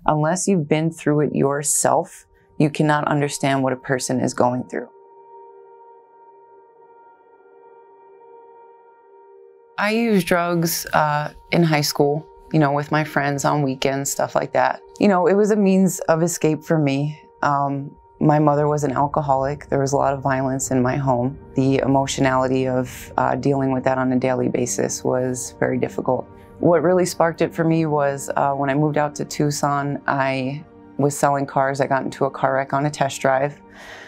Unless you've been through it yourself, you cannot understand what a person is going through. I used drugs in high school, with my friends on weekends, stuff like that. It was a means of escape for me. My mother was an alcoholic. There was a lot of violence in my home. The emotionality of dealing with that on a daily basis was very difficult. What really sparked it for me was when I moved out to Tucson, I was selling cars. I got into a car wreck on a test drive.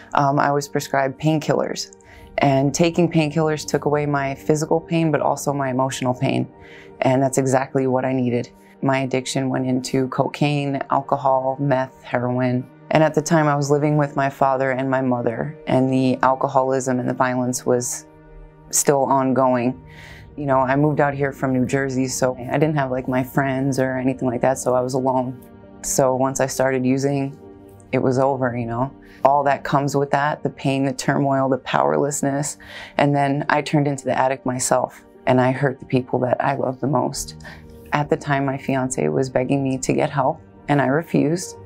I was prescribed painkillers. And taking painkillers took away my physical pain, but also my emotional pain. And that's exactly what I needed. My addiction went into cocaine, alcohol, meth, heroin. And at the time I was living with my father and my mother, and the alcoholism and the violence was still ongoing. I moved out here from New Jersey, so I didn't have like my friends or anything like that, so I was alone. So once I started using, it was over, All that comes with that, the pain, the turmoil, the powerlessness. And then I turned into the addict myself, and I hurt the people that I love the most. At the time, my fiance was begging me to get help, and I refused.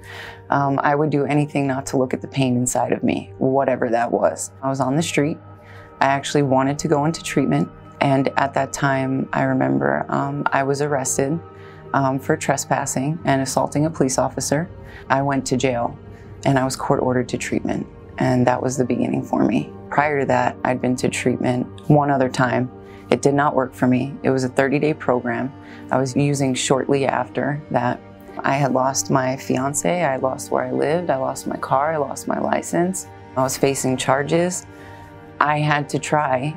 I would do anything not to look at the pain inside of me, whatever that was. I was on the street. I actually wanted to go into treatment. And at that time, I remember I was arrested for trespassing and assaulting a police officer. I went to jail, and I was court-ordered to treatment, and that was the beginning for me. Prior to that, I'd been to treatment one other time. It did not work for me. It was a 30-day program. I was using shortly after that. I had lost my fiance, I lost where I lived, I lost my car, I lost my license. I was facing charges. I had to try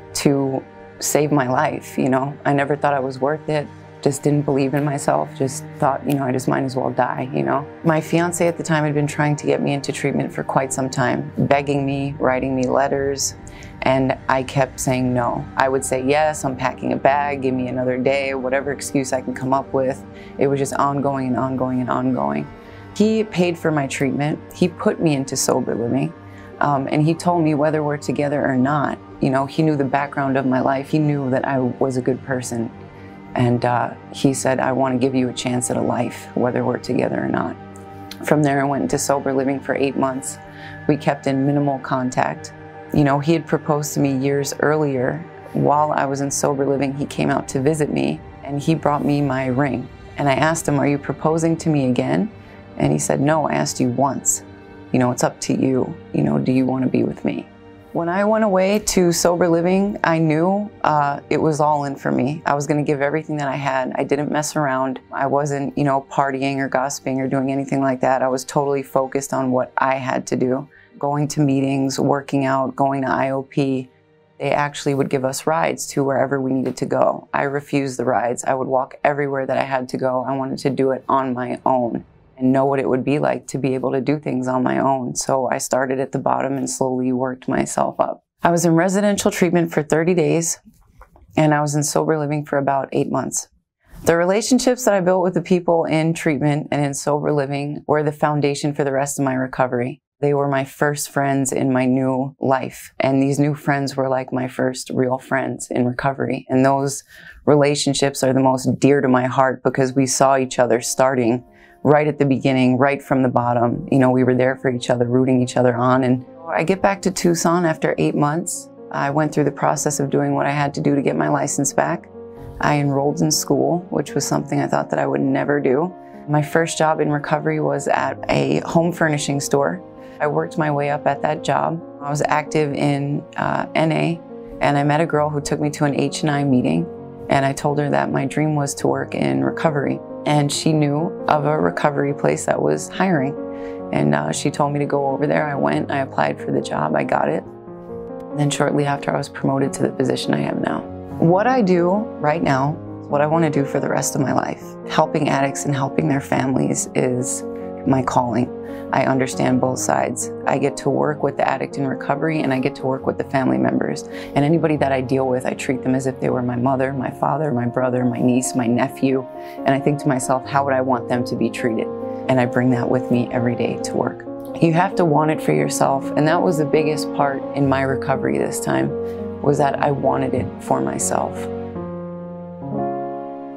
to save my life, I never thought I was worth it. Just didn't believe in myself, just thought, I just might as well die, My fiance at the time had been trying to get me into treatment for quite some time, begging me, writing me letters, and I kept saying no. I would say, yes, I'm packing a bag, give me another day, whatever excuse I can come up with. It was just ongoing and ongoing and ongoing. He paid for my treatment. He put me into sober living, and he told me whether we're together or not, he knew the background of my life. He knew that I was a good person. And he said, I want to give you a chance at a life, whether we're together or not. From there, I went into sober living for 8 months. We kept in minimal contact. He had proposed to me years earlier. While I was in sober living, he came out to visit me, and he brought me my ring. And I asked him, are you proposing to me again? And he said, no, I asked you once. It's up to you. Do you want to be with me? When I went away to sober living, I knew it was all in for me. I was going to give everything that I had. I didn't mess around. I wasn't, partying or gossiping or doing anything like that. I was totally focused on what I had to do. Going to meetings, working out, going to IOP. They actually would give us rides to wherever we needed to go. I refused the rides. I would walk everywhere that I had to go. I wanted to do it on my own and know what it would be like to be able to do things on my own. So I started at the bottom and slowly worked myself up. I was in residential treatment for 30 days, and I was in sober living for about 8 months. The relationships that I built with the people in treatment and in sober living were the foundation for the rest of my recovery. They were my first friends in my new life, and these new friends were like my first real friends in recovery. And those relationships are the most dear to my heart because we saw each other starting right at the beginning, right from the bottom. We were there for each other, rooting each other on. And I get back to Tucson after 8 months. I went through the process of doing what I had to do to get my license back. I enrolled in school, which was something I thought that I would never do. My first job in recovery was at a home furnishing store. I worked my way up at that job. I was active in NA, and I met a girl who took me to an H&I meeting, and I told her that my dream was to work in recovery. And she knew of a recovery place that was hiring. And she told me to go over there. I went, I applied for the job, I got it. And then shortly after, I was promoted to the position I have now. What I do right now is what I want to do for the rest of my life. Helping addicts and helping their families is my calling. I understand both sides. I get to work with the addict in recovery, and I get to work with the family members. And anybody that I deal with, I treat them as if they were my mother, my father, my brother, my niece, my nephew. And I think to myself, how would I want them to be treated? And I bring that with me every day to work. You have to want it for yourself. And that was the biggest part in my recovery this time, was that I wanted it for myself. Detox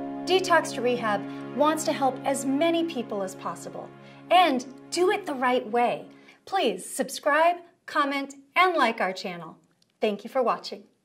Detox to Rehab wants to help as many people as possible and do it the right way. Please subscribe, comment, and like our channel. Thank you for watching.